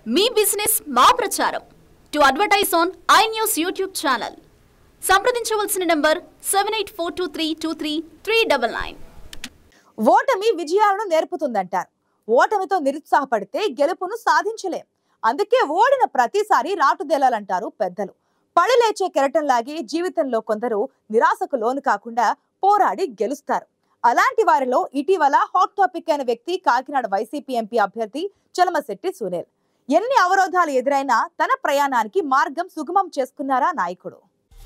మీ business మా ప్రచారం to advertise on I news YouTube channel సంప్రదించవలసిన నంబర్ 7842323399. ఓటమి విజయాలను నేర్పుతుందంటారు. ఓటమితో నిరుత్సాహపడితే గెలుపును సాధించలేం. అందుకే ఓడిన ప్రతిసారి రాటుదేలాలంటారు పెద్దలు. పడి లేచే కెరటంలాగే జీవితంలో కొందరు నిరాశకు లోను కాకుండా పోరాడి గెలుస్తారు. అలాంటి వారిలో ఇటీవల హాట్ టాపిక్ అయిన వ్యక్తి కాకినాడ వైసీపీ ఎంపీ అభ్యర్థి చలమశెట్టి సునీల్. ఎన్ని అవరోధాలు ఎదురైనా తన ప్రయాణానికి మార్గం సుగమం చేసుకున్నారా నాయకుడు.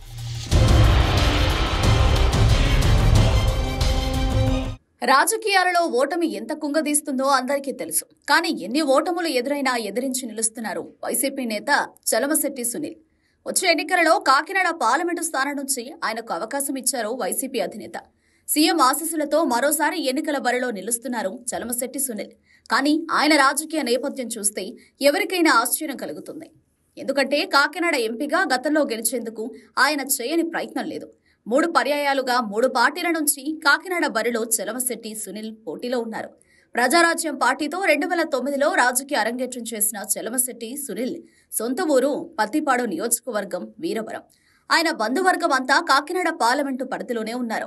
రాజకీయాలలో ఓటమి ఎంత కుంగదీస్తుందో అందరికీ తెలుసు. కానీ ఎన్ని ఓటములు ఎదురైనా ఎదిరించి నిలుస్తున్నారు వైసీపీ నేత చలమశెట్టి సునీల్. వచ్చే ఎన్నికలలో కాకినాడ పార్లమెంటు స్థానం నుంచి ఆయనకు అవకాశం ఇచ్చారు వైసీపీ అధినేత. సీఎం ఆశీస్సులతో మరోసారి ఎన్నికల బరిలో నిలుస్తున్నారు చలమశెట్టి సునీల్. కానీ ఆయన రాజకీయ నేపథ్యం చూస్తే ఎవరికైనా ఆశ్చర్యం కలుగుతుంది. ఎందుకంటే కాకినాడ ఎంపీగా గతంలో గెలిచేందుకు ఆయన చేయని ప్రయత్నం లేదు. 3 పర్యాయాలుగా 3 పార్టీల నుంచి కాకినాడ బరిలో చలమశెట్టి సునీల్ పోటీలో ఉన్నారు. ప్రజారాజ్యం పార్టీతో 2009లో రాజకీయ అరంగేట్రం చేసిన చలమశెట్టి సునీల్ సొంత ఊరు పత్తిపాడు నియోజకవర్గం వీరవరం. ఆయన బంధువర్గం అంతా కాకినాడ పార్లమెంటు పరిధిలోనే ఉన్నారు.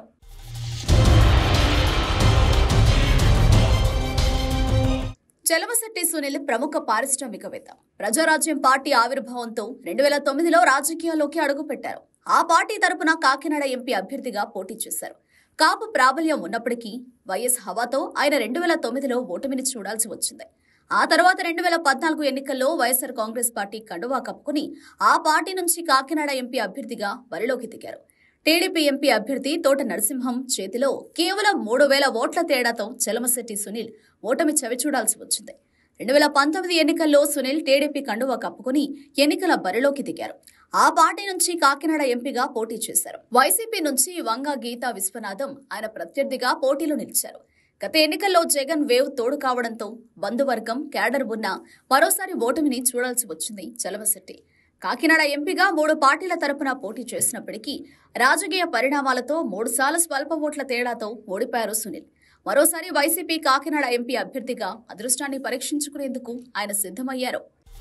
చలమశెట్టి సునీల్ ప్రముఖ పారిశ్రామికవేత్త. ప్రజారాజ్యం పార్టీ ఆవిర్భావంతో 2009లో రాజకీయాల్లోకి అడుగుపెట్టారు. ఆ పార్టీ తరపున కాకినాడ ఎంపీ అభ్యర్థిగా పోటీ చేశారు. కాపు ప్రాబల్యం ఉన్నప్పటికీ వైఎస్ హవాతో ఆయన 2009లో ఓటమిని చూడాల్సి వచ్చింది. ఆ తర్వాత 2014 ఎన్నికల్లో వైఎస్ఆర్ కాంగ్రెస్ పార్టీ కండువా కప్పుకుని ఆ పార్టీ నుంచి కాకినాడ ఎంపీ అభ్యర్థిగా బరిలోకి దిగారు. టీడీపీ ఎంపీ అభ్యర్థి తోట నరసింహం చేతిలో కేవలం 3000 ఓట్ల తేడాతో చలమశెట్టి సునీల్ ఓటమి చవిచూడాల్సి వచ్చింది. 2019 ఎన్నికల్లో సునీల్ టీడీపీ కండువా కప్పుకుని ఎన్నికల బరిలోకి దిగారు. ఆ పార్టీ నుంచి కాకినాడ ఎంపీగా పోటీ చేశారు. వైసీపీ నుంచి వంగ గీతా విశ్వనాథం ఆయన ప్రత్యర్థిగా పోటీలో నిలిచారు. గత ఎన్నికల్లో జగన్ వేవ్ తోడు కావడంతో బంధువర్గం క్యాడర్ ఉన్న మరోసారి ఓటమిని చూడాల్సి వచ్చింది చలమశెట్టి. కాకినాడ ఎంపీగా 3 పార్టీల తరపున పోటీ చేసినప్పటికీ రాజకీయ పరిణామాలతో 3 సార్లు స్వల్ప ఓట్ల తేడాతో ఓడిపోయారు సునీల్. మరోసారి వైసీపీ కాకినాడ ఎంపీ అభ్యర్థిగా అదృష్టాన్ని పరీక్షించుకునేందుకు ఆయన సిద్ధమయ్యారు.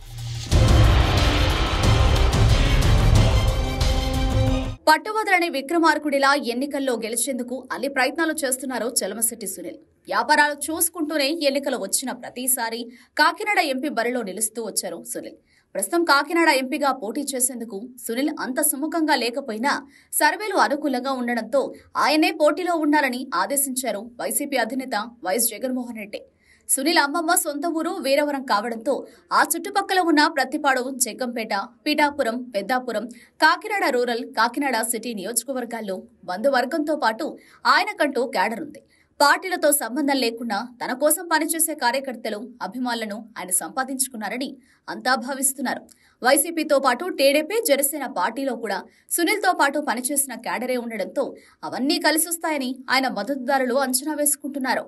పట్టువదలని విక్రమార్కుడిలా ఎన్నికల్లో గెలిచేందుకు అన్ని ప్రయత్నాలు చేస్తున్నారు చలమశెట్టి సునీల్. వ్యాపారాలు చూసుకుంటూనే ఎన్నికలు వచ్చిన ప్రతిసారి కాకినాడ ఎంపీ బరిలో నిలుస్తూ వచ్చారు సునీల్. ప్రస్తుతం కాకినాడ ఎంపీగా పోటీ చేసేందుకు సునీల్ అంత సుముఖంగా లేకపోయినా సర్వేలు అనుకూలంగా ఉండడంతో ఆయనే పోటీలో ఉండాలని ఆదేశించారు వైసీపీ అధినేత వైఎస్ జగన్మోహన్ రెడ్డి. సునీల్ అమ్మమ్మ సొంత ఊరు వీరవరం కావడంతో ఆ చుట్టుపక్కల ఉన్న ప్రత్తిపాడు, జగ్గంపేట, పీఠాపురం, పెద్దాపురం, కాకినాడ రూరల్, కాకినాడ సిటీ నియోజకవర్గాల్లో బంధువర్గంతో పాటు ఆయనకంటూ క్యాడర్ ఉంది. పార్టీలతో సంబంధం లేకుండా తన కోసం పనిచేసే కార్యకర్తలు, అభిమానులను ఆయన సంపాదించుకున్నారని అంతా భావిస్తున్నారు. వైసీపీతో పాటు టీడీపీ, జనసేన పార్టీలో కూడా సునీల్తో పాటు పనిచేసిన క్యాడరే ఉండడంతో అవన్నీ కలిసొస్తాయని ఆయన మద్దతుదారులు అంచనా వేసుకుంటున్నారు.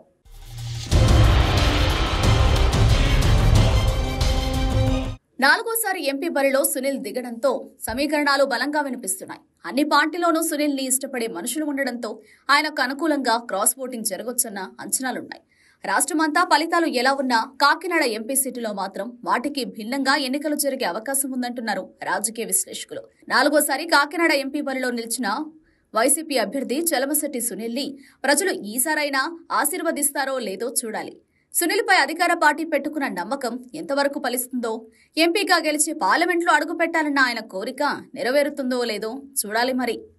నాలుగోసారి ఎంపీ బరిలో సునీల్ దిగడంతో సమీకరణాలు బలంగా వినిపిస్తున్నాయి. అన్ని పార్టీలోనూ సునీల్ ని ఇష్టపడే మనుషులు ఉండడంతో ఆయనకు అనుకూలంగా క్రాస్ ఓటింగ్ జరగొచ్చన్న అంచనాలున్నాయి. రాష్ట్రమంతా ఫలితాలు ఎలా ఉన్నా కాకినాడ ఎంపీ సీటులో మాత్రం వాటికి భిన్నంగా ఎన్నికలు జరిగే అవకాశం ఉందంటున్నారు రాజకీయ విశ్లేషకులు. నాలుగోసారి కాకినాడ ఎంపీ బరిలో నిలిచిన వైసీపీ అభ్యర్థి చలమశెట్టి సునీల్ ని ప్రజలు ఈసారైనా ఆశీర్వదిస్తారో లేదో చూడాలి. సునీల్పై అధికార పార్టీ పెట్టుకున్న నమ్మకం ఎంతవరకు ఫలిస్తుందో, ఎంపీగా గెలిచి పార్లమెంట్లో అడుగుపెట్టాలన్న ఆయన కోరిక నెరవేరుతుందో లేదో చూడాలి మరి.